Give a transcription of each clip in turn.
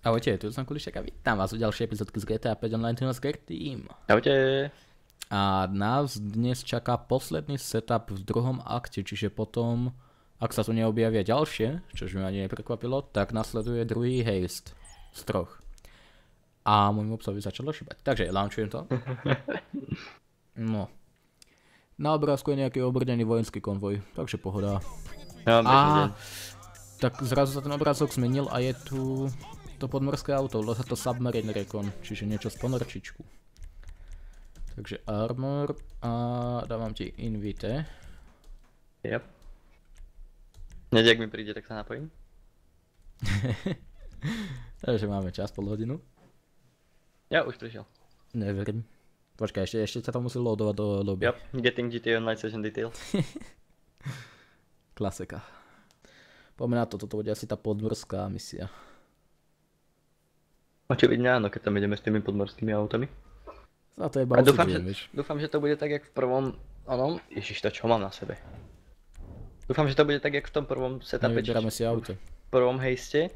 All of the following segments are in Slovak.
Ahojte, tu som Kulišek a vítam vás u ďalšej epizódky z GTA 5 Online Tunnels Crack Team. Čaute. A nás dnes čaká posledný setup v druhom akte, čiže potom, ak sa tu neobjavia ďalšie, čo mi ani neprekvapilo, tak nasleduje druhý haste z troch. A môj mob sa by začalo šibať. Takže launchujem to. No. Na obrázku je nejaký obrnený vojenský konvoj, takže pohoda. No, A tak zrazu sa ten obrázok zmenil a je tu to podmorské auto, volá sa to Submarine Recon, čiže niečo z ponorčičku. Takže armor a dávam ti invite. Yep. Hneď ak mi príde, tak sa napojím. Takže máme čas, pol hodinu. Ja už prišiel. Neverím. Počkaj, ešte ťa to musí loadovať do lobby. Yep, getting GTA Online Session Detail. Klasika. Poďme na to, toto bude asi tá podmorská misia. Očividne áno, keď tam ideme s tými podmorskými autami. A to je iba dúfam, že to bude tak, jak v prvom, onom, ježiš, to čo mám na sebe. Dúfam, že to bude tak, jak v tom prvom setupe, Nevyberáme si auto. v prvom haste,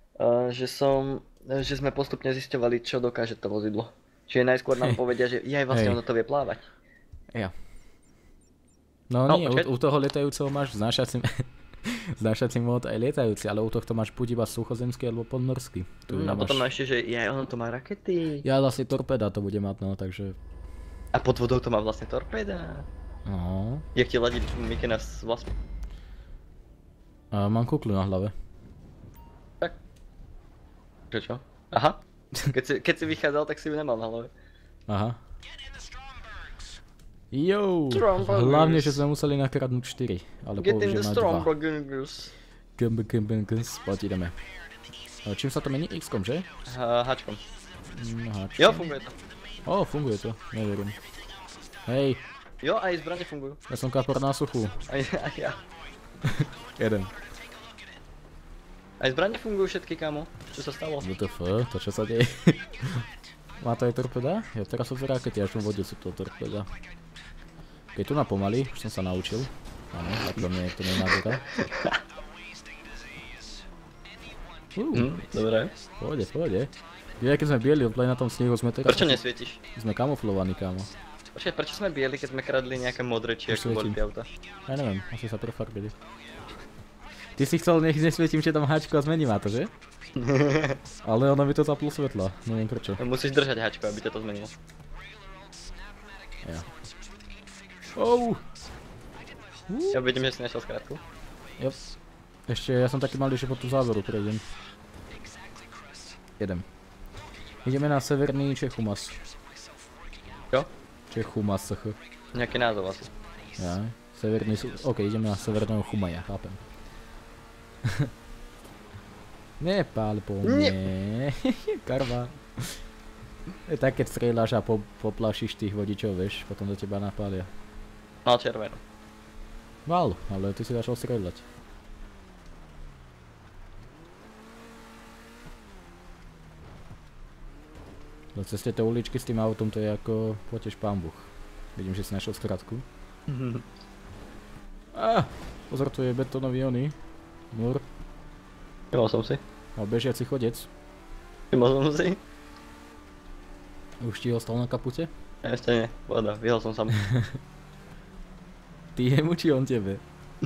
že sme postupne zisťovali, čo dokáže to vozidlo. Čiže najskôr nám povedia, že aj vlastne ono to vie plávať. Ja. No nie, u toho lietajúceho máš znášací mód aj lietajúci, ale u tohto máš buď iba suchozemský alebo podmorský. No potom ešte, že ono to má rakety. Ja vlastne torpéda to bude mať, no, takže... A pod vodou to má vlastne torpéda. No. Jak ti ladí Mikena s vlastmi? Mám kuklu na hlave. Tak. Čo? Aha. Keď si vychádzal, tak si ju nemal na hlave. Aha. Jo, hlavne, že sme museli nakradnúť 4, ale použijeme 2. Poď ideme. Čím sa to mení? X-kom, že? H-čkom. H-čkom. Jo, funguje to. Funguje to, neverím. Hej. Jo, aj zbrane fungujú. Ja som kapor na suchu. Aj ja. Jeden. Aj zbrane fungujú všetky, kamo. Čo sa stalo? WTF, to čo sa deje? Má to aj torpeda? Ja teraz sú rakety, až v vode sú to torpeda. Keď tu na pomaly, už som sa naučil. Áno, tak to nemá dota. Dobre. Pôjde. Keď sme bieli, odplej na tom snehu, sme teraz... Prečo nesvietiš? Sme kamuflovaní, kámo. Počkaj, prečo sme bieli, keď sme kradli nejaké modré, či ako boli tie auta? Ja neviem, asi sa prefarbili. Ty si chcel, nech nesvietím, či tam háčko a zmení ma to, že? Ale ono by to zaplo svetla, neviem prečo. Musíš držať háčko, aby ťa to zmenilo. Ja. Ja vidím, že si našiel skratku. Jop. Ešte, ja som taký malý, že po tú záveru prejdem. Jedem. Ideme na severný Čechumas. Čo? Čechumas. Nejaký názov asi. Ja, severný OK, ideme na severného Chumaja, chápem. Nepál po mne. Karma. Je tak, keď strieľaš a poplašíš tých vodičov, vieš, potom do teba napália. Mal červenú. Mal, ale ty si začal strieľať. Do ceste tej uličky s tým autom to je ako potiež pán Boh. Vidím, že si našiel skratku. Pozor, tu je betónový oný. Múr. Vyhol som si. A bežiaci chodec. Vyhol som si. Už ti ostal na kapute? Ešte nie, voda, vyhol som sám. Ty jemu či on tebe?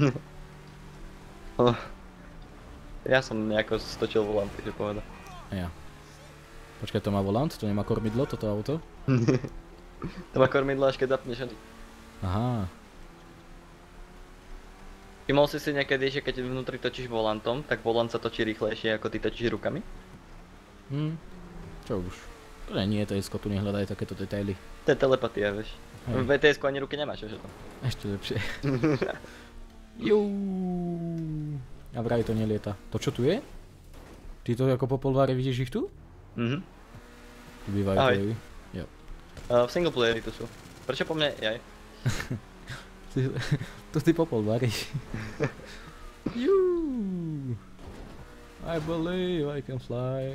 Ja som nejako stočil volant, takže pohoda. Ja. Počkaj, to má volant? To nemá kormidlo, toto auto? To má kormidlo, až keď zapneš. Aha. Všimol si si niekedy, že keď vnútri točíš volantom, tak volant sa točí rýchlejšie ako ty točíš rukami? Čo už? To nie je TS-ko, tu nehľadaj takéto detaily. To je telepatia, vieš. V VTS-ku ani ruky nemáš, že to? Ešte lepšie. Juuu. A vraj to nelieta. To čo tu je? Ty to ako po polváre vidíš ich tu? Tu bývajú pojevy. Jo. V singleplayeri tu sú. Prečo po mne? Jaj. Tu ty po polvári. Juuu. I believe I can fly.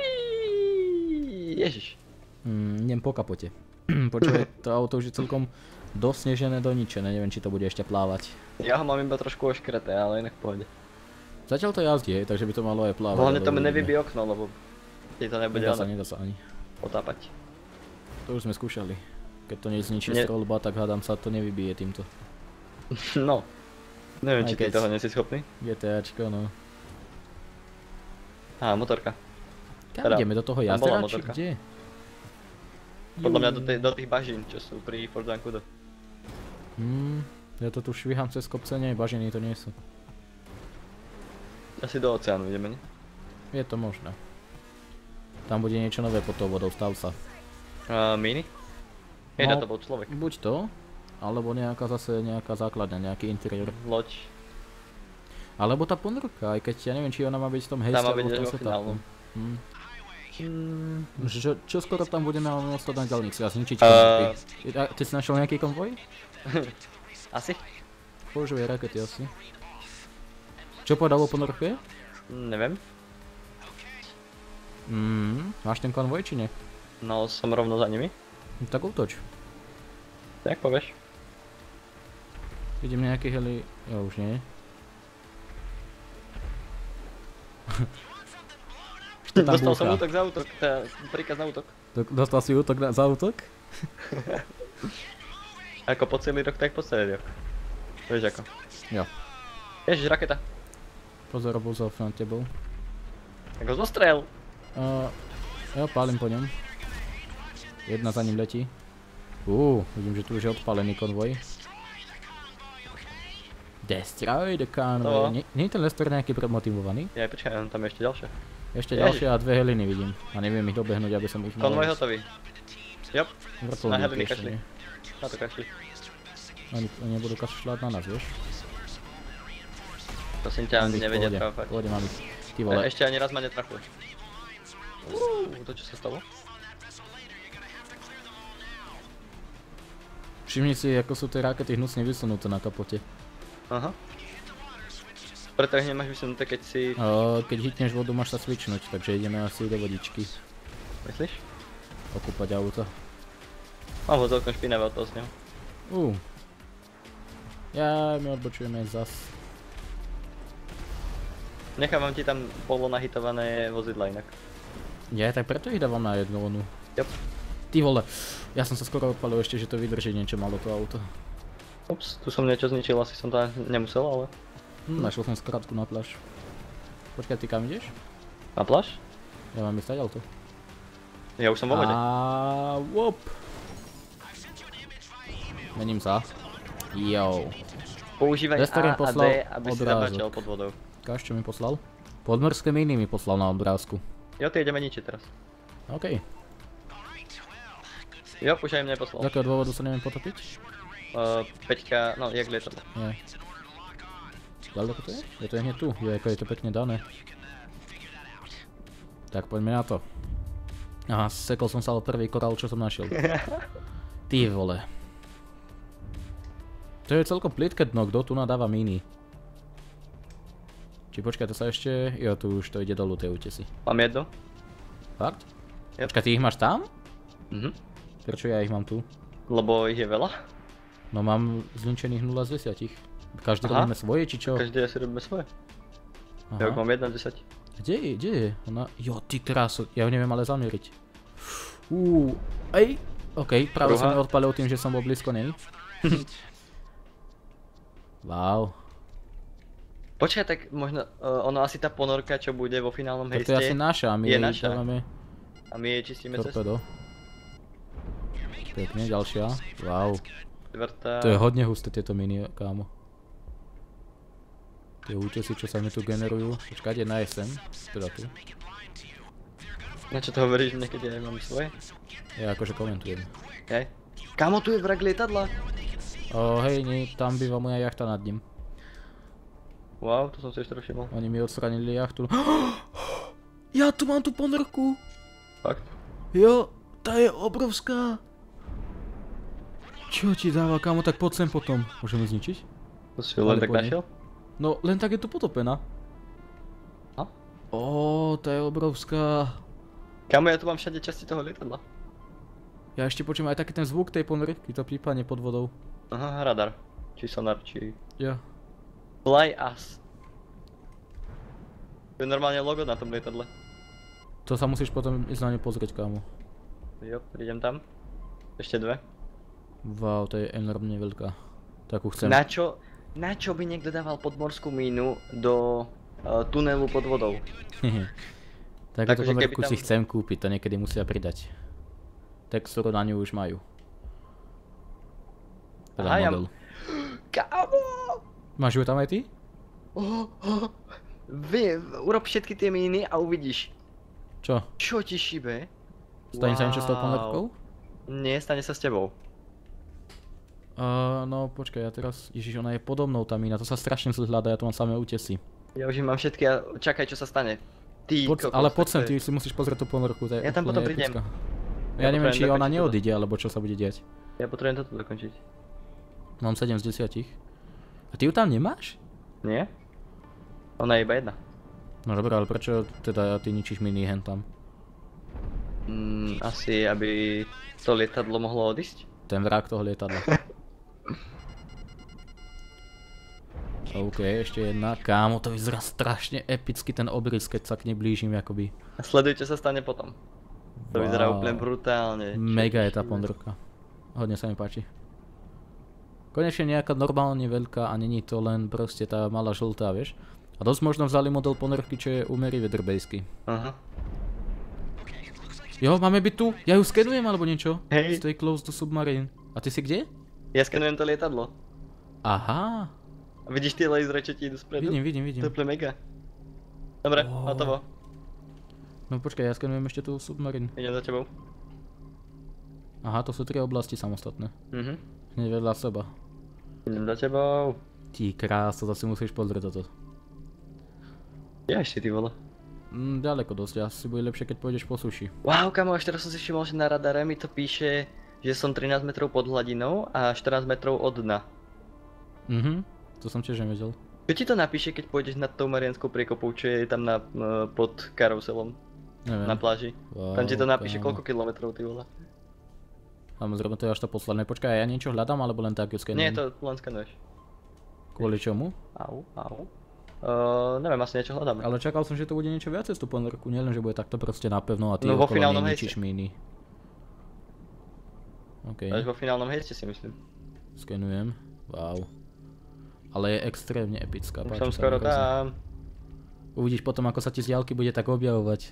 Ježiš. Idem po kapote. Počuj, to auto už je celkom dosnežené do ničené, neviem, či to bude ešte plávať. Ja ho mám iba trošku oškreté, ale inak v pohode. Zatiaľ to jazdí, takže by to malo aj plávať. Hlavne to mi nevybí okno, lebo Ti to nebude Nedá sa ani. potápať. To už sme skúšali. Keď to nezničí Nie. strelba, tak hádam sa to nevybije týmto. No. Neviem, Aj či ty keď- toho nesi schopný. GTAčko, no. Á, motorka. Kam Teda, ideme? Do toho tam bola jazera, či motorka. kde? Podľa mňa do tých bažín, čo sú pri Fort Zancudo. Ja to tu švihám cez kopce, nie, bažiny to nie sú. Asi do oceánu ideme, nie? Je to možné. Tam bude niečo nové pod tou vodou, stav sa. Mini? Jedna No. to bol človek. Buď to, alebo nejaká základňa, nejaký interiér. Loď. Alebo tá ponorka, aj keď ja neviem, či ona má byť v tom Tá hejste, má alebo byť v tom vo setupu. finálnom. Čo skoro tam budeme ostať na diaľnici a zničiť konvoj. Ty si našiel nejaký konvoj? Asi? Používaj rakety asi. Čo povedal o ponorke? Neviem. Máš ten konvoj či nie? No, som rovno za nimi. No, tak útoč. Tak povieš. Vidím nejaký heli... Jo, už nie. Čo tam Dostal som búcha? útok za útok, teda príkaz na útok. Dostal si útok za útok? Ako po celý rok, tak po celý rok. Vieš ako. Jo. Ježiš, raketa. Pozor, buzov nad tebou. Tak ho zostrel. Ja pálim po ňom. Jedna za ním letí. Vidím, že tu už je odpálený konvoj. Destroy the convoy. Nie je ten Lester nejaký premotivovaný? Ja, počkaj, tam je ešte ďalšie. Ešte Ježiš. ďalšie a dve heliny vidím. A neviem ich dobehnúť, aby som ich mal. Konvoj hotový. Jop, Vrtol na mi heliny ešte kašli. nie. Na to kašli. Oni nebudú kašľať na nás, vieš? Prosím ťa, Mám ich v nevedia pohode. trafať. Pohode mám ich. Ty vole. Ešte ani raz ma netrafuje. To čo sa stalo? Všimni si, ako sú tie rakety hnusne vysunuté na kapote. Aha. Preto ich nemáš vysunuté, keď si... Keď hitneš vodu, máš sa switchnúť, takže ideme asi do vodičky. Myslíš? Okúpať auto. Mám ho celkom špinavé od toho s ňou. Ja, my odbočujeme zas. Nechávam ti tam polo nahitované vozidla inak. Ja, tak preto ich dávam na jednu onu. Jop. Ty vole, ja som sa skoro odpalil ešte, že to vydrží niečo malo to auto. Ups, tu som niečo zničil, asi som to nemusel, ale... Našiel som skrátku na pláž. Počkaj, ty kam ideš? Na pláž? Ja mám ísť auto. Ja už som vo vode. Wop. Mením sa. Jo. Používaj Lester A mi a poslal D, aby si obrázok. zabačal pod vodou. Káž, čo mi poslal? Podmorské miny mi poslal na obrázku. Jo, ty ideme ničiť teraz. OK. Jo, už aj mne Z poslal. akého dôvodu sa neviem potopiť? Peťka, no jak lietadlo. Nie. Ďaleko to je? Je to hneď tu. Je, ako je to pekne dané. Tak poďme na to. Aha, sekol som sa o prvý korál, čo som našiel. Ty vole. To je celkom plitké dno, kto tu nadáva miny. Či počkaj, to sa ešte... Jo, tu už to ide dolu, tie útesy. Mám jednu. Fakt? Yep. Počkaj, ty ich máš tam? Mhm. Prečo ja ich mám tu? Lebo ich je veľa. No mám zničených 0 z 10. Každý Aha. robíme svoje, či čo? Každý si robíme svoje. Aha. Ja mám 1 z 10. Kde je? Ona... Jo, ty krásu, ja ju neviem ale zamieriť. Ej! OK, práve som ju odpalil tým, že som bol blízko nej. Wow. Počkaj, tak možno, ono asi tá ponorka, čo bude vo finálnom Tak to je asi hejste. naša a my je jej naša. dávame A my jej čistíme cestu. torpedo. Pekne, ďalšia. Wow. Štvrtá. To je hodne husté tieto miny, kámo. Tie útesy, čo sa mi tu generujú. Počkajte, na SM. Teda tu. Na čo to hovoríš, niekedy aj mám svoje? Ja akože komentujem. Hej. Kámo, tu je vrak lietadla. Hej, nie, tam býva moja jachta nad ním. Wow, to som si ešte všimol. Oni mi odstranili jachtu. Ja tu mám tú ponorku. Fakt? Jo, tá je obrovská. Čo ti dáva, kámo, tak poď sem potom. Môžeme zničiť? To si len Ale tak poďme. našiel? No, len tak je tu potopená. A? Tá je obrovská. Kámo, ja tu mám všade časti toho lietadla. Ja ešte počujem aj taký ten zvuk tej ponorky, to pípanie pod vodou. Aha, radar. Či sonar, či... Ja. Fly us. To je normálne logo na tom lietadle. To sa musíš potom ísť na ňu pozrieť, kámo. Jo, prídem tam. Ešte dve. Wow, to je enormne veľká. Takú chcem. Na čo by niekto dával podmorskú mínu do tunelu pod vodou? Takéto Takže keby ponorku si chcem kúpiť, to niekedy musia pridať. Textúru na ňu už majú. Teda Aha, model. Kámo! Máš ju tam aj ty? Urob všetky tie míny a uvidíš. Čo? Čo ti šibe? Stane sa niečo s tou ponorkou? Nie, stane sa s tebou. No počkaj, ja teraz, ježiš, ona je podobnou tá mína, to sa strašne zle hľadá, ja to mám samé útesy. Ja už ich mám všetky a čakaj, čo sa stane. Ty kokos, Ale poď sem, tak to ty je- si musíš pozrieť tú ponorku, to je Ja tam úplne potom prídem. epická. Ja Ja neviem, potrebujem či ona dokončiť toto. neodíde, alebo čo sa bude diať. Ja potrebujem toto dokončiť. Mám 7 z 10. A ty ju tam nemáš? Nie? Ona je iba jedna. No dobré, ale prečo teda ty ničíš mini hen tam? Asi, aby to lietadlo mohlo odísť? Ten vrak toho lietadla. OK, ešte jedna. Kámo, to vyzerá strašne epicky ten obrys, keď sa k nej blížim akoby. A sleduj, čo sa stane potom. To vyzerá Wow. úplne brutálne. Mega je tá ponorka. Hodne sa mi páči. Konečne nejaká normálne veľká a není to len proste tá malá žltá, vieš? A dosť možno vzali model ponorky, čo je u Meriwether-bejský. Aha. Jo, máme byť tu? Ja ju skenujem alebo niečo? Hej. Stay close to submarine. A ty si kde? Ja skenujem to lietadlo. Aha. A vidíš tie lasery, čo ti idú spredu? Vidím. To je úplne mega. Dobre, Oh. hotovo. No počkaj, ja skenujem ešte tú submarine. Idem za tebou. Aha, to sú 3 oblasti samostatné. Hneď vedľa seba. Idem za tebou. Ty krás, to si musíš pozrieť toto. Ja ešte ty vole. Ďaleko dosť, asi bude lepšie, keď pôjdeš po suši. Wow, kamo, až teraz som si všimol, že na radare mi to píše, že som 13 metrov pod hladinou a 14 metrov od dna. To som tiež nevedel. Čo ti to napíše, keď pôjdeš nad tou Marianskou priekopou, čo je tam pod karuselom Neviem. na pláži? Wow, Tam ti to napíše kámo. koľko kilometrov, ty vole. Samozrejme, to je až to posledné. Počkaj, ja niečo hľadám, alebo len tak ju Nie, skenujem? to len skanuješ. Kvôli čomu? Au. Neviem, asi niečo hľadáme. Ale čakal som, že to bude niečo viacej z tú ponorku, nielen, že bude takto proste napevno a ty No, vo okolo finálnom nej hejste. ničíš míny. OK, Až vo finálnom hejste si myslím. skenujem. Wow. Ale je extrémne epická. Už páči som sa skoro mi hrozne. tam. Uvidíš potom, ako sa ti z diaľky bude tak objavovať.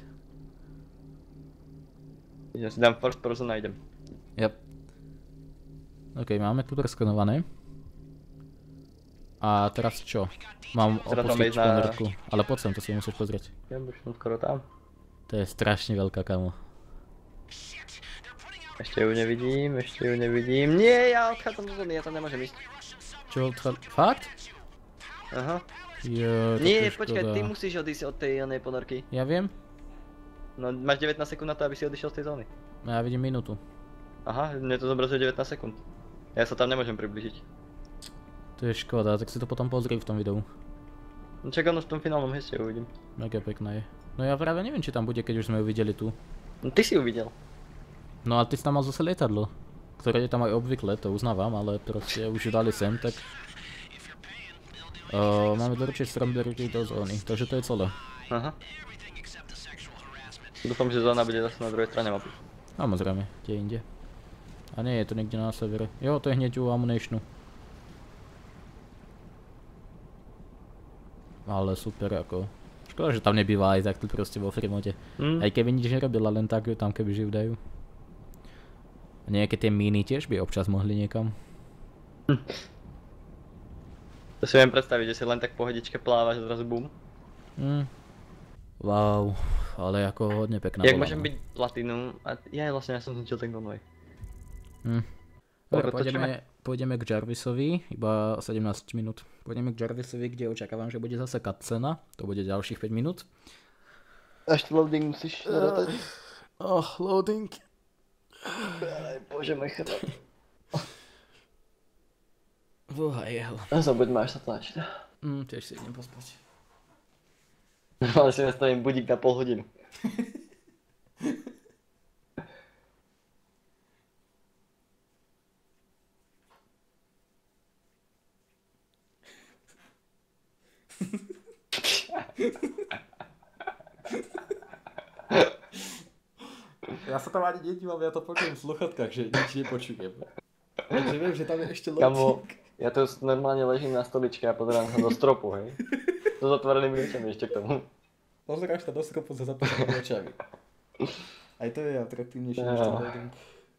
Ja si dám first person a idem. Yep. OK, máme tu preskenované. A teraz čo? Mám Teraz máme opustiť ísť na- ponorku. Ale poď sem, to si musíš pozrieť. Ja už som skoro tam. To je strašne veľká, kamo. Ešte ju nevidím. Nie, ja odchádzam do zóny, ja tam nemôžem ísť. Čo? Fakt? Aha. Jo, Nie, to je počkaj, škoda. ty musíš odísť od tej onej ponorky. Ja viem. No, máš 19 sekúnd na to, aby si odišiel z tej zóny. Ja vidím minútu. Aha, mne to zobrazuje 19 sekúnd. Ja sa tam nemôžem približiť. To je škoda, tak si to potom pozri v tom videu. No čak ono v tom finálnom heste uvidím. Mega pekná je. No ja práve neviem, či tam bude, keď už sme ju videli tu. No ty si ju videl. No ale ty si tam mal zase lietadlo. Ktoré je tam aj obvykle, to uznávam, ale proste už ju dali sem, tak... máme doručiť Strawberry do zóny, takže to je celé. Aha. Dúfam, že zóna bude zase na druhej strane mapy. Samozrejme, kde inde. A nie je to niekde na severe. Jo, to je hneď u Ammunitionu. Ale super ako. Škoda, že tam nebýva aj tak tu proste vo Fremonte. Aj keby nič nerobila, len tak ju tam keby živ dajú. A nejaké tie míny tiež by občas mohli niekam. To si viem predstaviť, že si len tak pohodičke plávaš a zrazu bum. Wow, ale ako hodne pekná Jak bola, môžem no. byť platinum a ja vlastne ja som zničil ten konvoj. Dobre, Koľko točíme? pôjdeme k Jarvisovi, iba 17 minút. Pôjdeme k Jarvisovi, kde očakávam, že bude zase cutscena. To bude ďalších 5 minút. Až loading musíš zarátať. Loading. Aj bože môj chrbát. Vohajel. Zabuď máš sa tlačiť. Tiež si idem pospať. Ale si nastavím budík na pol hodinu. Ja sa tam ani nedívam, ja to počujem v sluchatkách, že nič nepočujem. Takže viem, že tam je ešte Kamo, loading. ja tu normálne ležím na stoličke a pozerám sa do stropu, hej. So zatvorenými očami ešte k tomu. Pozeráš sa do stropu za zatvorenými očami. Aj to je atraktívnejšie než ten loading.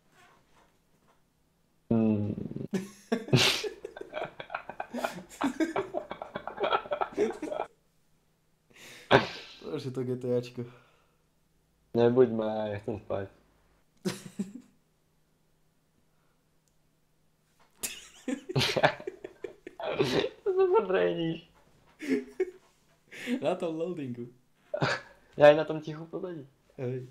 Bože, to GTAčko. Nebuď ma, ja chcem spať. To sa zabreníš. Na tom loadingu. Ja aj na tom tichu pozadí. Hej.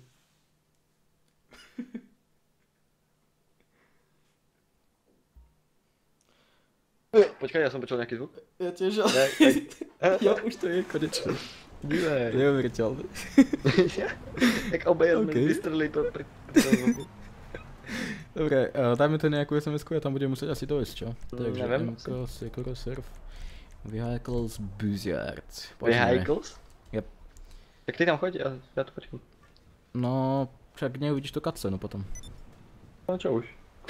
Počkaj, ja som počul nejaký zvuk. Ja tiež, Ja, ja už to je konečne. Dívaj. Neuveriteľné. Jak obaja sme Okay. vystrelili pri tom zvuku. Dobre, dajme to nejakú SMS-ku, ja tam budem musieť asi dojsť, čo? Takže Neviem. MK, Secure Surf, Vehicles, Busyard. Vehicles? Yep. Tak ty tam choď, ja tu počkám. No, však neuvidíš tú cutscenu potom. No čo už?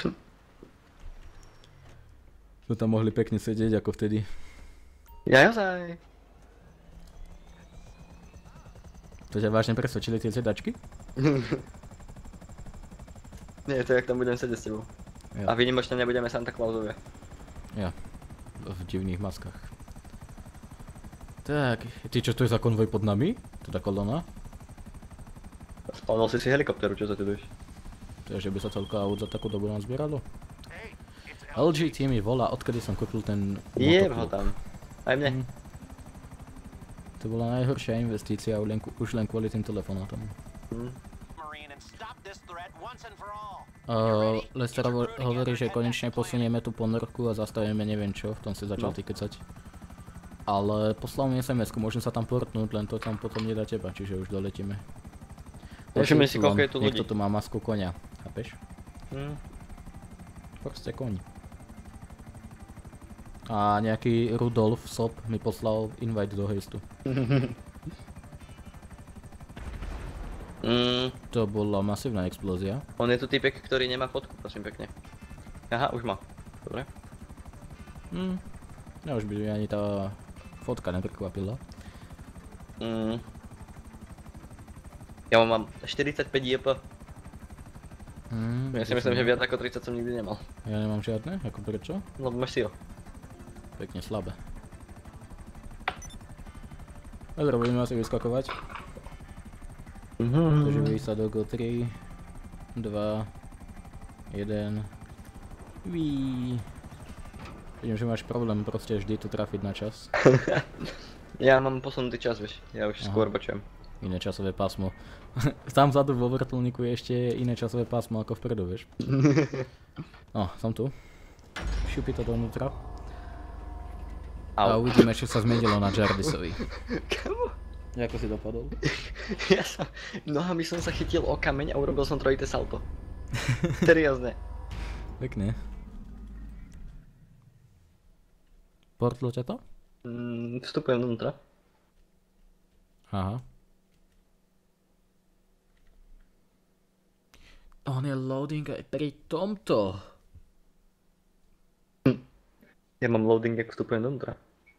Sme tam mohli pekne sedieť ako vtedy. Ja jozaj. To ťa vážne presvedčili tie sedačky? Nie, to je, jak tam budem sedieť s tebou. Ja. A výnimočne nebudeme Santa Clausovia. Ja. V divných maskách. Tak, ty čo to je za konvoj pod nami? Teda kolona? Spavnul si helikopteru, čo za ty dojš? Takže by sa celko aut za takú dobu nazbieralo? LG mi volá, odkedy som kúpil ten Jeb motoklub. ho tam. Aj mne. To bola najhoršia investícia už len kvôli tým telefonátom. Lester hovorí, že konečne posunieme tú ponorku a zastavíme neviem čo, v tom si začal ty kecať. Ale poslal mi SMS-ku, môžem sa tam portnúť, len to tam potom nedá teba, čiže už doletíme. Všimni si, koľko je tu ľudí. Niekto tu má masku konia, chápeš? Proste koň. A nejaký Rudolf Sop mi poslal invite do hejstu. To bola masívna explózia. On je tu typek, ktorý nemá fotku, prosím pekne. Aha, už má. Dobre. Ja už by mi ani tá fotka neprekvapila. Ja mám 45 JP. Ja si myslím, že viac ako 30 som nikdy nemal. Ja nemám žiadne, ako prečo? No máš si ho. Pekne slabé. Dobre, budeme asi vyskakovať. Takže výsadok o 3, 2, 1. Víí. Vidím, že máš problém proste vždy tu trafiť na čas. Ja mám posunutý čas, vieš. Ja už skôr počujem. Iné časové pásmo. Tam vzadu vo vrtuľníku je ešte iné časové pásmo ako vpredu, vieš. No, som tu. Šupi to dovnútra. A uvidíme, čo sa zmenilo na Jarvisovi. Kamo? Ako si dopadol? Ja som... Nohami som sa chytil o kameň a urobil som trojité salto. Seriózne. Pekne. Portlo ťa to? Vstupujem dovnútra. Aha. On je loading aj pri tomto. Ja mám loading, ak vstupujem dovnútra.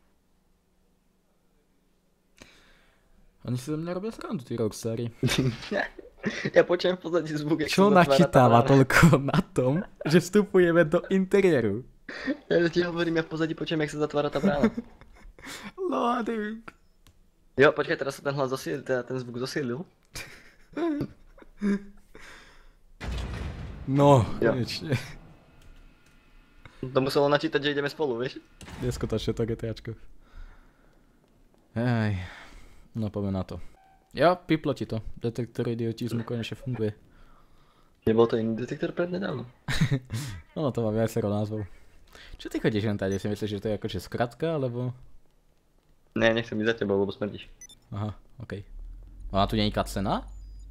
Oni si zo mňa robia srandu, tí rockstari. Ja počujem v pozadí zvuk, jak Čo sa zatvára tá načítava brána. toľko na tom, že vstupujeme do interiéru? Ja ti hovorím, ja v pozadí počujem, jak sa zatvára tá brána. Loading. Jo, počkaj, teraz sa ten hlas zasielil, teda ten zvuk zasielil. No, Jo. konečne. To muselo načítať, že ideme spolu, vieš? Neskutočne to GTAčko. Hej. No poďme na to. Ja, piplo ti to. Detektor idiotizmu konečne funguje. Nebol to iný detektor prednedávno. No to má viacero názvov. Čo ty chodíš len tady? Si myslíš, že to je akože skratka, alebo... Ne, nechcem ísť za tebou, lebo smrdíš. Aha, okej. Ona tu nie je cutscena?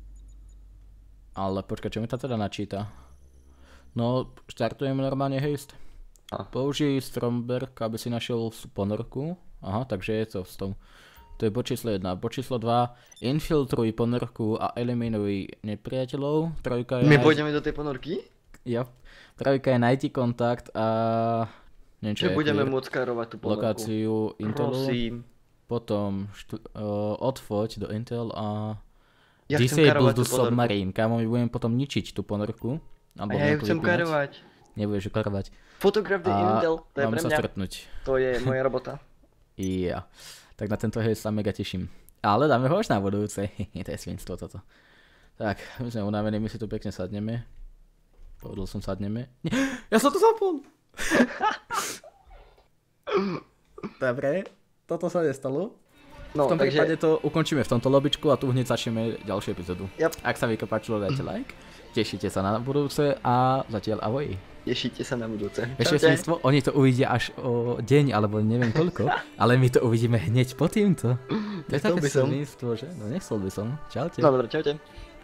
Ale počkaj, čo mi to teda načíta? No, štartujem normálne haste. Použij Stromberg, aby si našiel ponorku. Aha, takže je to s tou To je bod číslo 1. Bod číslo 2. Infiltruj ponorku a eliminuj nepriateľov. Trojka je... My pôjdeme do tej ponorky? Ja. Trojka je najti kontakt a... Neviem, Že budeme môcť karovať tú ponorku. Lokáciu Intelu. Prosím. Potom odfoť do Intel a... Ja chcem Disable karovať do tú ponorku. submarine. Kámo, my budeme potom ničiť tú ponorku. A ja ju chcem karovať. Nebudeš ju karovať. Fotograf de Intel, to je máme pre sa mňa. stretnúť. To je moja robota. Ja. Tak na tento hej sa mega teším. Ale dáme ho až na budúce. To je svinstvo toto. Tak, my sme unavení, my si tu pekne sadneme. Povedal som sadneme. Ja som to zapol! Dobre, toto sa nestalo. No, V tom takže prípade to ukončíme v tomto lobičku a tu hneď začneme ďalšiu epizódu. Yep. Ak sa vám páčilo, dajte like. Tešite sa na budúce a zatiaľ ahoj. tešíte sa na budúce. Ešte Čaute. svinstvo, oni to uvidia až o deň alebo neviem koľko, ale my to uvidíme hneď po týmto. To je Nechcel také by som. svinstvo, že? No nechcel by som. Čaute. No dobre, čaute.